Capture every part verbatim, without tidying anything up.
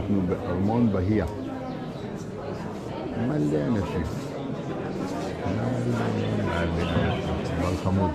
אנחנו בארמון בהייה. מלא אנשים. מלא אנשים. אבל חמוד.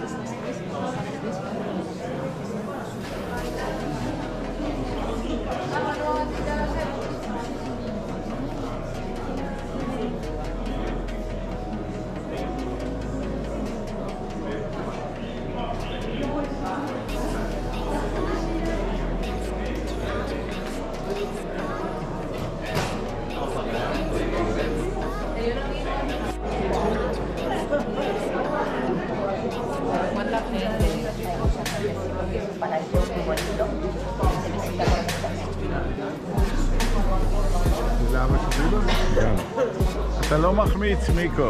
זה אבא שלי? כן. אתה לא מחמיץ, מיקו.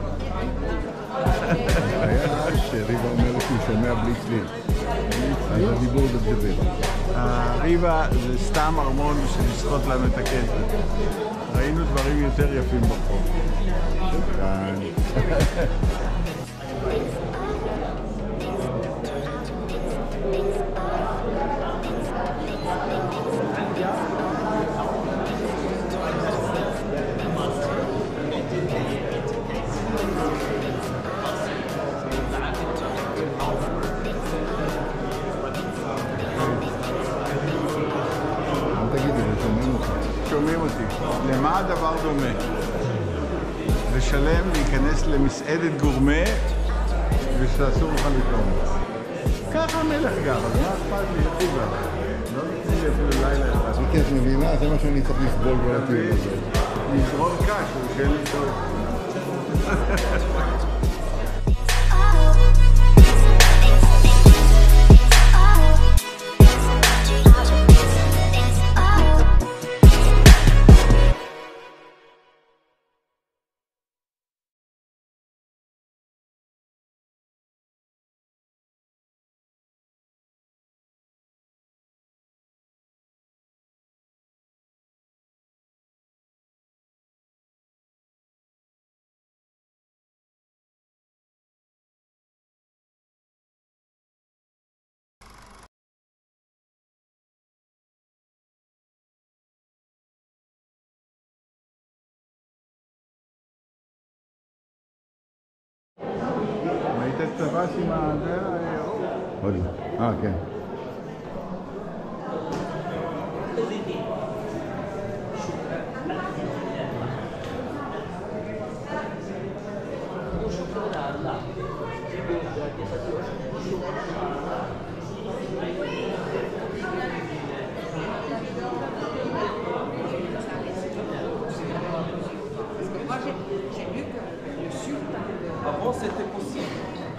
היה שריבה אומרת שהוא שומע בלי צליל. אז הדיבור זה בדבר. הריבה זה סתם ארמון בשביל לסחוט להם את הכסף. ראינו דברים יותר יפים בחור. כאן. שומעים אותי. למה הדבר דומה? לשלם להיכנס למסעדת גורמה ושאסור לך לטעום. ככה המלך גר, אז מה אכפת לי? איך הוא גר? לא נתני לי אפילו לילה אחד. כי את מבינה, זה מה שאני צריך לסבול כל הטיול הזה. נזרוק קש, הוא שאין לי טוב. ראית את טווס עם הזה? עוד לא. אה, כן. Avant, c'était possible.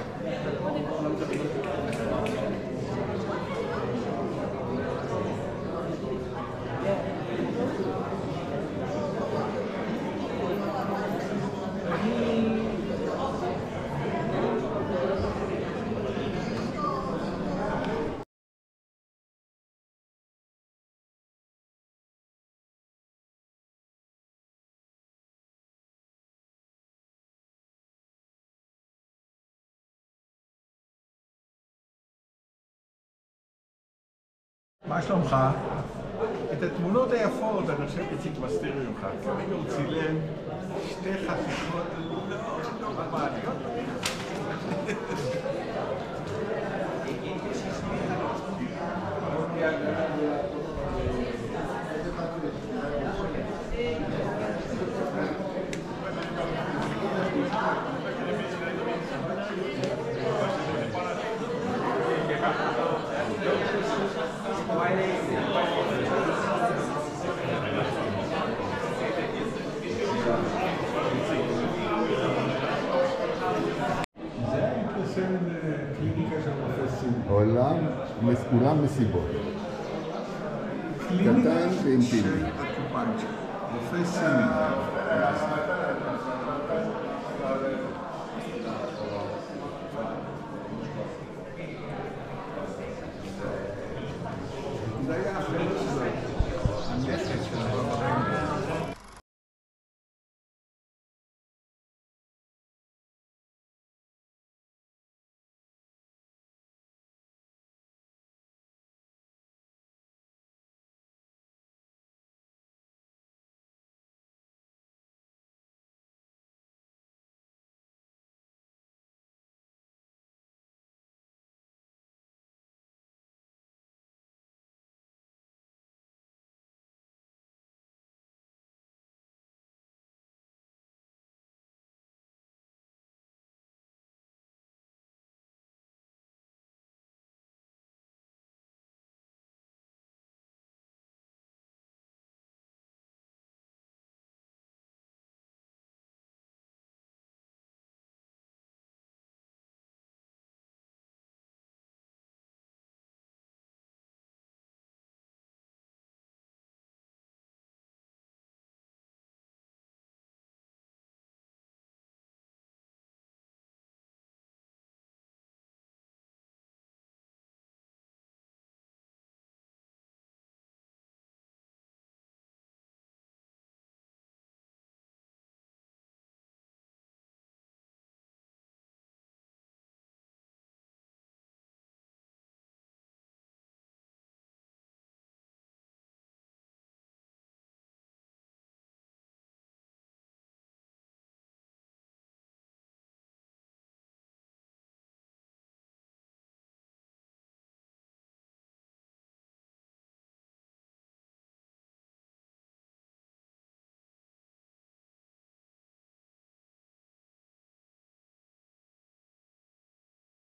מה שלומך? את התמונות היפות אני חושב איציק מסתיר ממך. כרגע הוא צילם שתי חתיכות לא נורמליות. עולם, אולם מסיבות. קטן ואינטימי. רופא סיני.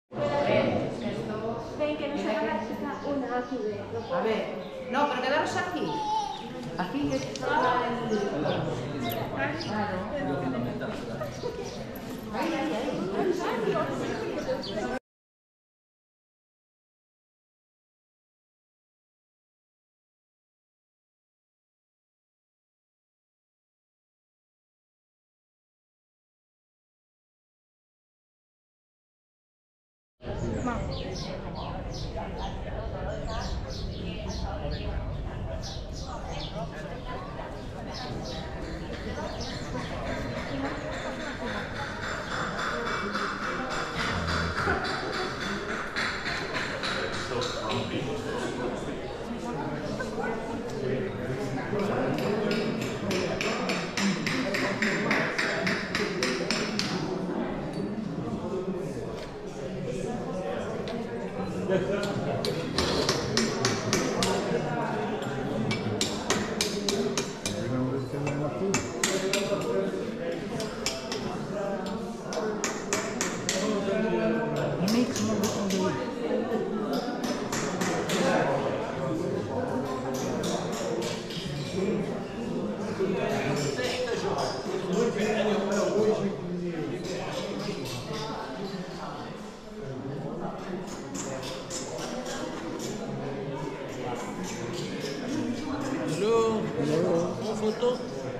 Ven, que nos haga esta una aquí de... A ver, no, pero quedaros aquí. Aquí es para el... Claro. Ahí, ahí, ahí. Hello. Hello. Photo.